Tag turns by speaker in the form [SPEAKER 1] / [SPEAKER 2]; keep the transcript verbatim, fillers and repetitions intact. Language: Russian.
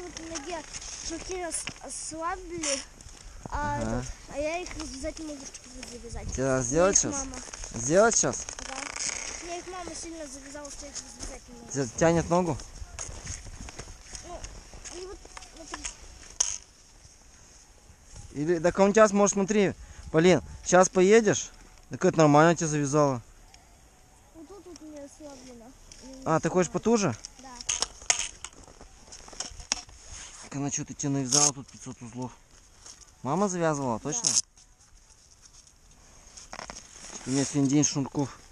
[SPEAKER 1] тут на ноге шнурки ослабли, а,
[SPEAKER 2] Ага.
[SPEAKER 1] этот, а я их развязать не могу, чтобы завязать.
[SPEAKER 2] Тебя сделать сейчас?
[SPEAKER 1] Мама.
[SPEAKER 2] Сделать сейчас?
[SPEAKER 1] Да. Мне их мама сильно завязала, что я их развязать не могу.
[SPEAKER 2] Тебя тянет ногу?
[SPEAKER 1] Ну, и вот, смотри.
[SPEAKER 2] Или, так он сейчас, может, смотри, Полин, сейчас поедешь, так это нормально тебя завязала.
[SPEAKER 1] Вот тут вот у меня ослаблено.
[SPEAKER 2] А, ты хочешь потуже?
[SPEAKER 1] Да.
[SPEAKER 2] Так она что-то тебе навязала тут пятьсот узлов. Мама завязывала, точно?
[SPEAKER 1] Да.
[SPEAKER 2] У меня сегодня день шнурков.